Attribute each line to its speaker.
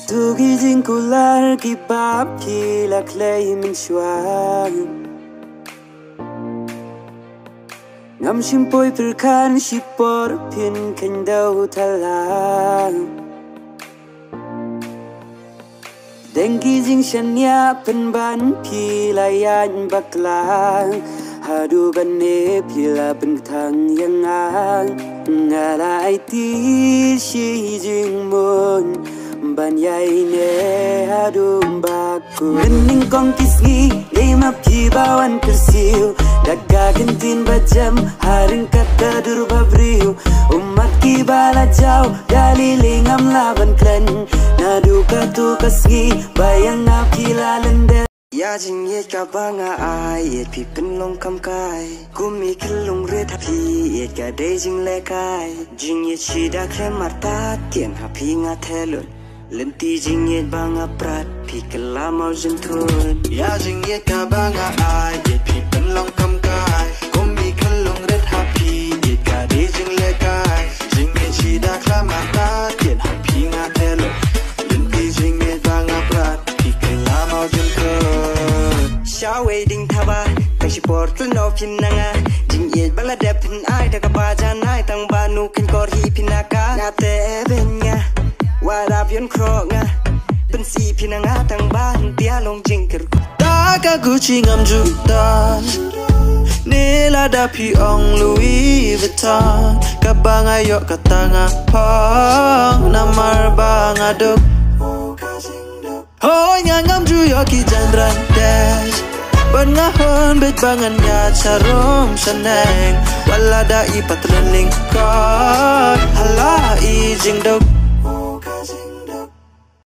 Speaker 1: Tu gizing kular ki bab ki la clay min shwang Ngam shimpoi perkan shipor pin kendau talang Deng gizing shanya penban pi layan baklang Hadu bane pila bentang yang ang Ngalai ti shi jing mon Ban yai ne hadu baku Rening kong kisgi lima pi bawan kersiu Daga gentin bajam haring kata dur babriu Umat ki bala jau dali lingam laban klen Nadu katu kasgi bayang api lalende Ya jing ye ka banga ai ye pi pen long kam kai Kumi kelung re tapi ye ka de jing le kai Jing ye chida kle marta tien hapi nga thelun Lenti jing ye banga prat pi kela mau jentun
Speaker 2: Ya jing ye ka banga ai ye pi pen long kam kai Kumi kelung re tapi ye ka de jing le kai Jing ye chida kle marta tien hapi nga thelun Lenti jing ye banga prat pi kela mau jentun
Speaker 1: Shawe ding thaba Kang shipor no pinanga Jing ye bala de pin ai daga bajan ai tang banu kin kor hi pinaka Na te benya Wada pion krok nga Ben si pinanga tang ban tia long jing ker
Speaker 2: Daga Gucci ngam juta Nila dapi ong Louis Vuitton Kabanga yok katanga pong Namar banga duk Hoy nga ngam ju yoki jandran dash Ben ngahon bet bangan ya charom shaneng Wala da ipatren lingkot Hala i jing duk